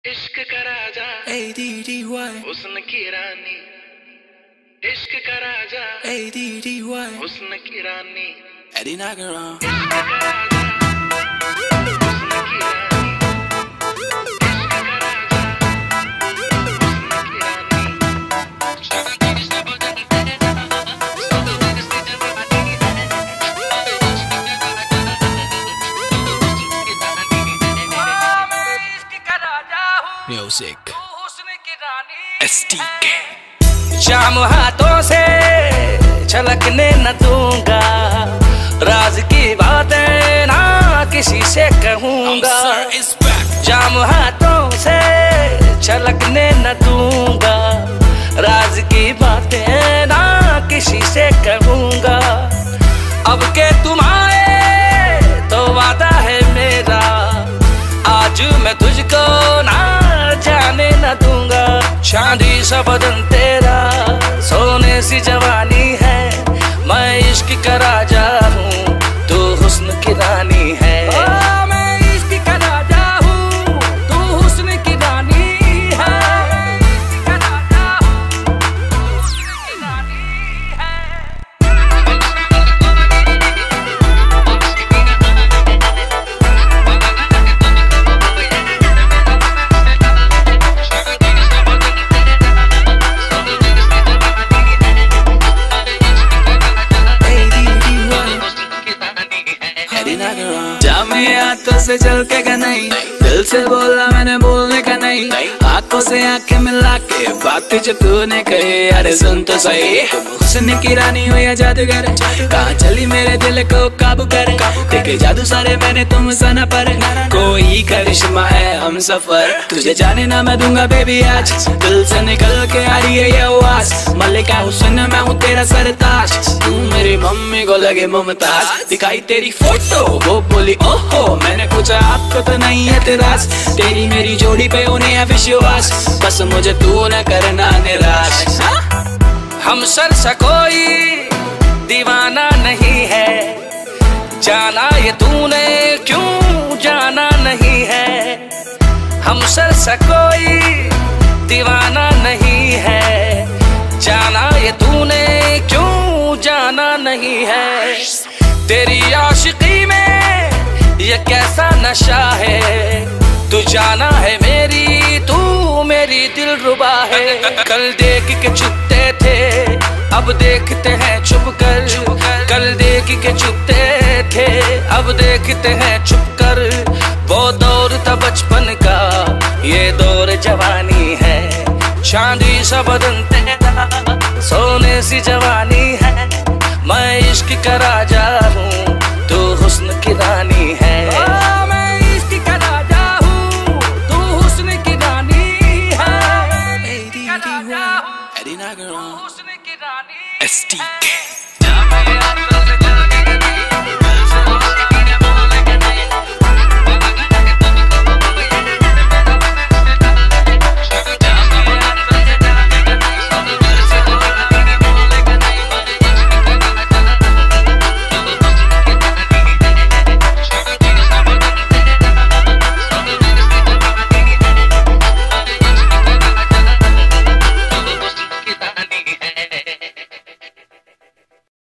इश्क का राजा ADDY हुस्न की रानी, इश्क का राजा ADDY हुस्न की रानी, Eddie Nagaran इश्क का राजा हुस्न की रानी, इश्क का राजा हुस्न की रानी। Music हुस्न की रानी STK शाम हाथों से छलकने न दूंगा, राज की बातें ना किसी से कहूंगा। Sir is back शाम हाथों से छलकने न दूंगा, राज की बातें ना किसी से कहूंगा। अब के तुम आए तो वादा है मेरा, आज मैं तुझको ना जाने न दूंगा। चांदी सा बदन तेरा, सोने सी जवानी है, मैं इश्क का राजा हूँ, तू हुस्न की रानी है। मैं इश्क का राजा हूँ, तू हुस्न की रानी है। इश्क का राजा हूँ, तू हुस्न की रानी है। Eddie Nagaran जामे हाथों से चल के का नहीं, दिल से बोला मैंने बोलने का नहीं, आंखों से आंखें मिला के बातें जो तूने कही, अरे सुन तो सही। हुस्न की रानी हो या जादूगर, कहाँ चली मेरे दिल को काबू कर, देखे जादू सारे मैंने तुम सना पर, कोई करिश्मा है हम सफर, तुझे जाने ना मैं दूंगा बेबी आज, दिल से निकल के आ रही है ये आवाज, मल्लिका हुस्न मैं हूँ तेरा सरताज, तू मेरी मम्मी को लगे मुमताज, दिखाई तेरी फोटो वो बोली ओहो, मैंने पूछा आपको तो नहीं है तेराज, तेरी मेरी जोड़ी पे उन्हें है विश्वास, बस मुझे तू न करना निराश। हम सर सा कोई दीवाना नहीं है, जाना ये तूने क्यों जाना नहीं है। हम सर सा कोई दीवाना नहीं है, जाना ये तूने क्यों जाना नहीं है। तेरी आशिकी में ये कैसा नशा है, तू जाना है मेरी, तू मेरी दिलरुबा है। कल देख के चुपते थे, अब देखते हैं छुप कर, कल देख के चुपते थे, अब देखते हैं छुप कर। वो दौर था बचपन का, ये दौर जवानी है, चांदी सा बदन तेरा, सोने सी जवानी है, मैं इश्क का राजा हूँ, तू हुस्न की रानी है।